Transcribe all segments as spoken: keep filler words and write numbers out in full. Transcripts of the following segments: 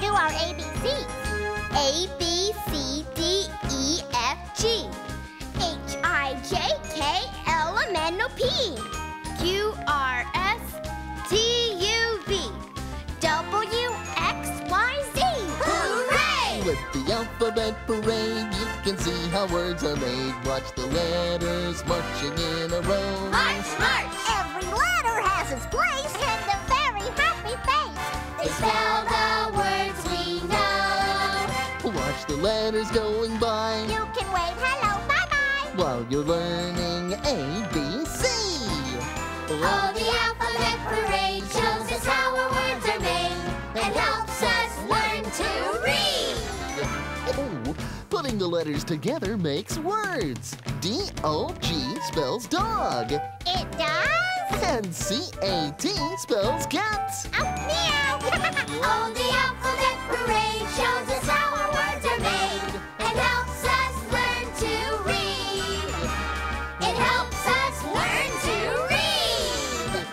do our A B Cs. A, B, C, D, E, F, G. H, I, J, K, L, M, N, O, P. Q, R, S, T, U, V. W, X, Y, Z. Hooray! With the alphabet parade, you can see how words are made. Watch the letters marching in a row. March, march! Every letter has its place and a very happy face. They spell the words we know. Watch the letters going by You can wave hello, bye-bye. while you're learning A B C. Oh, the alphabet parade shows us how our words are made and helps us learn to read. Oh, putting the letters together makes words. D O G spells dog. It does? And C A T spells cat. Oh, meow! Oh, the alphabet parade shows us how our words are made and helps us learn to read. It helps us learn to read.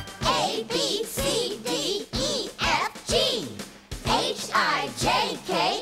A, B, C, D, E, F, G. H, I, J, K,